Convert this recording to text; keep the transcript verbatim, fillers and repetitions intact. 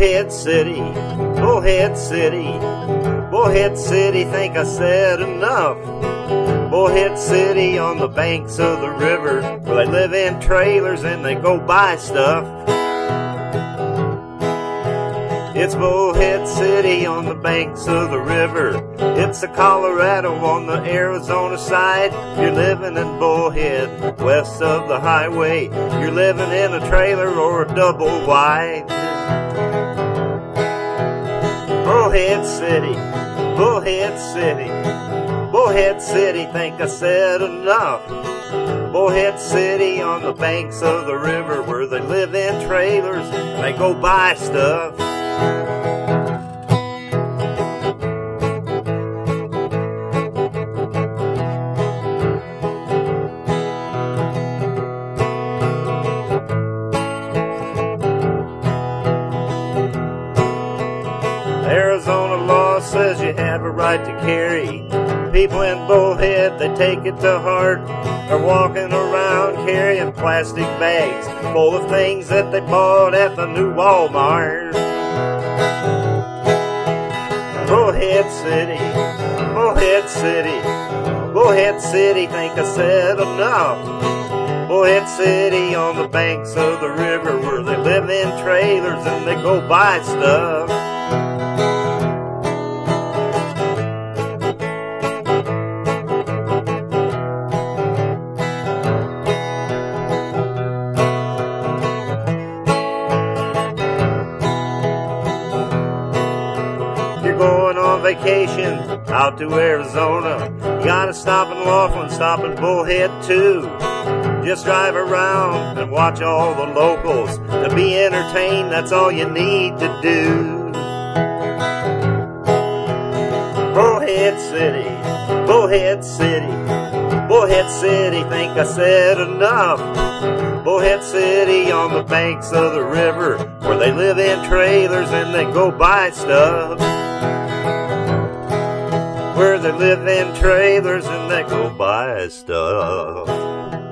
Bullhead City, Bullhead City, Bullhead City, think I said enough. Bullhead City on the banks of the river, where they live in trailers and they go buy stuff. It's Bullhead City on the banks of the river. It's the Colorado on the Arizona side. You're living in Bullhead, west of the highway. You're living in a trailer or a double wide. Bullhead City, Bullhead City, Bullhead City, think I said enough. Bullhead City on the banks of the river, where they live in trailers and they go buy stuff. Arizona law says you have a right to carry. People in Bullhead, they take it to heart. They're walking around carrying plastic bags full of things that they bought at the new Walmart. Bullhead City, Bullhead City, Bullhead City, think I said enough. Bullhead City on the banks of the river, where they live in trailers and they go buy stuff. Going on vacation out to Arizona, you gotta stop in Laughlin, stop in Bullhead too. Just drive around and watch all the locals. To be entertained, that's all you need to do. Bullhead City, Bullhead City, Bullhead City, think I said enough. Bullhead City on the banks of the river, where they live in trailers and they go buy stuff. Where they live in trailers and they go buy stuff.